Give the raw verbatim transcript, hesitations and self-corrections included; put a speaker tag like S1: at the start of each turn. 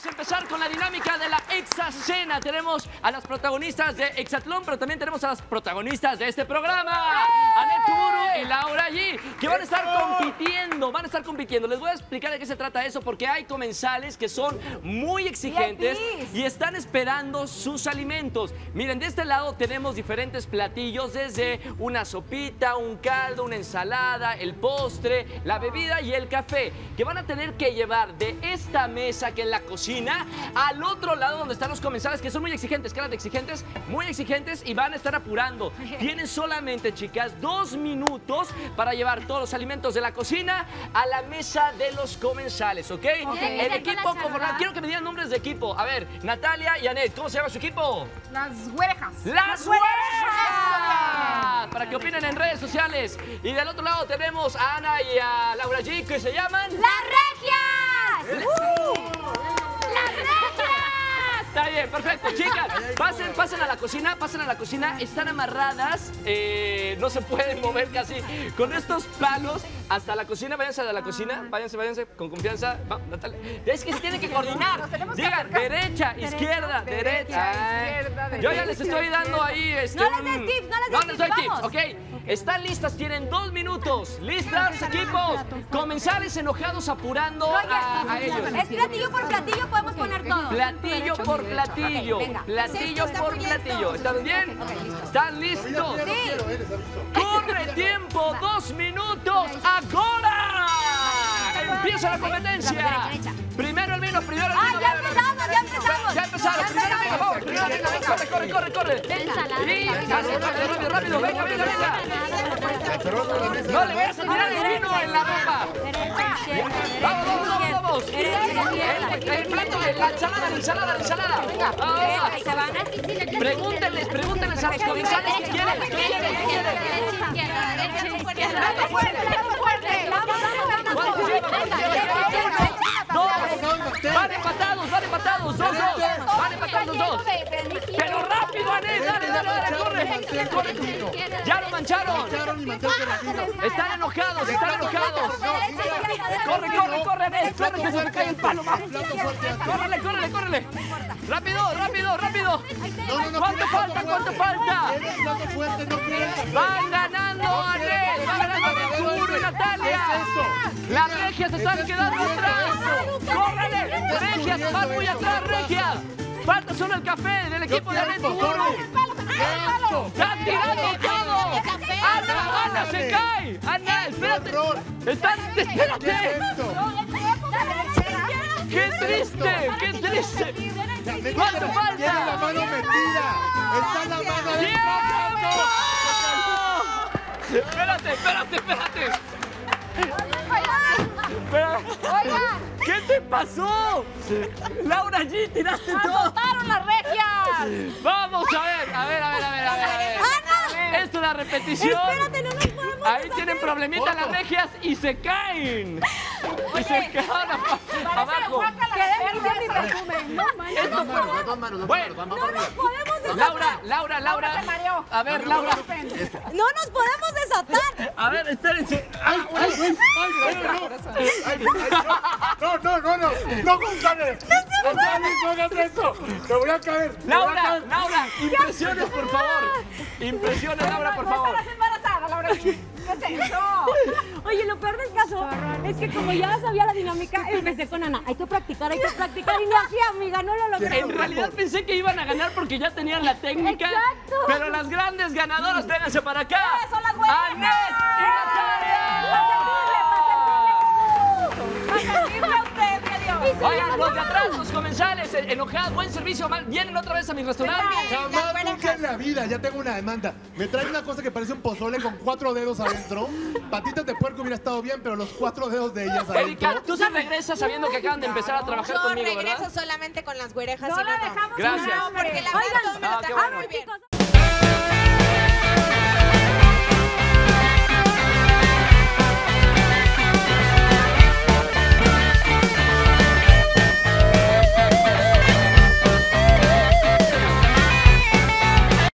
S1: Vamos a empezar con la dinámica de la Exacena. Tenemos a las protagonistas de Exatlón, pero también tenemos a las protagonistas de este programa, Anet Tuburu y Laura G, que van a estar compitiendo, van a estar compitiendo. Les voy a explicar de qué se trata eso, porque hay comensales que son muy exigentes y están esperando sus alimentos. Miren, de este lado tenemos diferentes platillos, desde una sopita, un caldo, una ensalada, el postre, la bebida y el café, que van a tener que llevar de esta mesa que es la cocina al otro lado donde están los comensales, que son muy exigentes, caras de exigentes, muy exigentes, y van a estar apurando. Tienen solamente, chicas, dos minutos para llevar todos los alimentos de la cocina a la mesa de los comensales, ¿ok? okay. El equipo conformado, quiero que me digan nombres de equipo. A ver, Natalia y Anet, ¿cómo se llama su equipo?
S2: Las güerejas.
S1: ¡Las güerejas! Para que opinen en redes sociales. Y del otro lado tenemos a Ana y a Laura G, que se llaman...
S3: ¡Las Regias! ¡Uh! ¡Las Regias!
S1: Está bien, perfecto. Chicas, pasen, pasen a la cocina, pasen a la cocina. Están amarradas, eh, no se pueden mover casi. Con estos palos hasta la cocina. Váyanse a la cocina, váyanse, váyanse con confianza. Va, Natalia. Es que se tienen que coordinar. Digan, derecha, izquierda, derecha.
S2: izquierda, derecha.
S1: Yo ya les estoy dando ahí... Este,
S3: no les des tips, no les des
S1: no les doy
S3: tips,
S1: tips,
S3: vamos.
S1: ok. Están listas, tienen dos minutos. ¿Listas, equipos? Comensales enojados apurando a, a ellos.
S3: Es platillo por platillo, podemos poner todo.
S1: Platillo por platillo. Platillo por platillo. ¿Están bien? ¿Están listos?
S3: Sí.
S1: ¡Corre tiempo! ¡Dos minutos! ¡Ahora! ¡Empieza la competencia! Primero el vino, primero el vino.
S3: ¡Ah, ya empezamos, ya empezamos!
S1: Ya empezaron, primero el vino, vamos. Primero el vino, corre, corre, corre, corre. Y rápido, rápido, rápido, venga, venga, venga. No le vayas a tirar el vino en la ropa. Vamos, vamos, vamos, vamos. El plato, la ensalada, la ensalada, la ensalada. Pregúntenles, pregúntenles a los comensales qué quieren, qué quieren, qué quieren.
S2: ¡Plato fuerte, plato fuerte!
S1: ¿Cuánto llevan? Dos. Van empatados, van empatados. Dos, dos. Van empatados dos. Pero rápido, Anet, dale, dale, dale, corre. Corre. Ya lo mancharon. Están enojados, están enojados. Corre, corre, corre, Anet. Corre, que se me cae el palo. Córrele, córrele, córrele. Rápido, rápido, rápido. ¿Cuánto falta? ¿Cuánto falta? Van ganando, Anet. Van ganando Anet Tuburu y Natalia. Las regias se están quedando atrás. ¡Córrele! ¡Regias van muy atrás, Regias! Falta solo el café del equipo de Anet Tuburu. ¡Están tirando todo! ¡Ana, Ana, se cae! ¡Ana, espérate! ¡Están, espérate! ¡Qué triste! ¡Qué triste! ¿Cuánto falta?
S4: ¡Tiene la mano metida! ¡Está la mano
S1: ¡Tiempo! Espérate, espérate, espérate.
S3: Oigan,
S1: ¿Qué te pasó? Laura G, tiraste todo.
S3: ¡azotaron las Regias!
S1: Vamos a ver, a ver, a ver, a ver, a ver. A ver.
S3: ¡Ana!
S1: Esto es la repetición.
S3: Espérate, no nos podemos
S1: Ahí
S3: deshacer.
S1: tienen problemita las regias y se caen. Y se caen abajo.
S3: Quedé mi perfume. No manches.
S1: Esto fue... Bueno,
S3: No nos podemos desatar.
S1: Laura, Laura, Laura. A ver, Laura.
S3: No nos podemos desatar.
S1: A ver, espérense.
S4: ¡Ay, ay, ay! ¡Ay, no! ¡No, no, no! ¡No, no, González! ¡González, no hagas eso! ¡Te voy a caer!
S1: Laura, Laura, impresiones, por favor. Impresiones, Laura, por favor.
S2: Estás embarazada, Laura. ¿Qué es eso?
S3: Oye, lo peor del caso es que como ya sabía la dinámica, empecé con Ana. Hay que practicar, hay que practicar. Y no hacía, amiga, no lo logré.
S1: En realidad pensé que iban a ganar porque ya tenían la técnica.
S3: Exacto.
S1: Pero las grandes ganadoras, vénganse para acá.
S2: ¡Son las güerejas!
S1: ¡Anet y Natalia!
S2: ¡Terrible usted, mi Dios!
S1: Oigan, los de atrás, los comensales, enojados, buen servicio, mal. Vienen otra vez a mi restaurante.
S4: Jamás nunca en la vida, ya tengo una demanda. Me traen una cosa que parece un pozole con cuatro dedos adentro. Patitas de puerco hubiera estado bien, pero los cuatro dedos de ellas
S1: Erika,
S4: adentro.
S1: tú se regresas sabiendo que acaban de empezar a trabajar
S5: Yo
S1: conmigo,
S5: regreso
S1: ¿verdad?
S5: solamente con las güerejas
S2: No
S5: y no,
S2: la
S5: no.
S2: dejamos.
S1: Gracias.
S5: No, porque la
S3: Oigan,
S5: verdad todo me lo
S1: ah, qué
S5: trabajan
S1: bueno.
S5: muy bien.